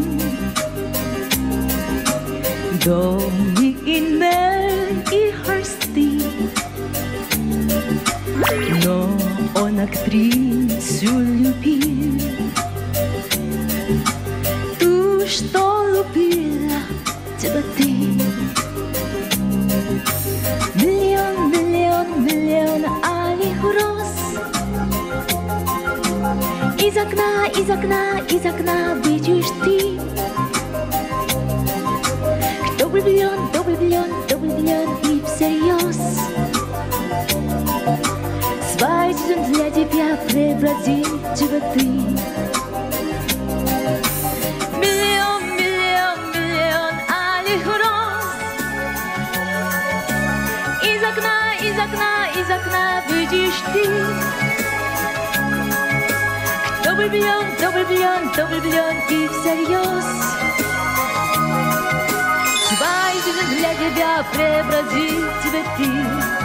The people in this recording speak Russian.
Домик и холсты, но он актрису любил, ту, что любила тебя ты. Миллион, миллион, миллион алых роз. Из окна, из окна, из окна видишь ты. Кто влюблен, кто влюблен, кто влюблен и всерьез. Свой сезон для тебя преобразит животы. Миллион, миллион, миллион алых роз. Из окна, из окна, из окна видишь ты. Кто влюблен, кто влюблен, кто влюблен и всерьез. Свой сезон для тебя преобразит цветы.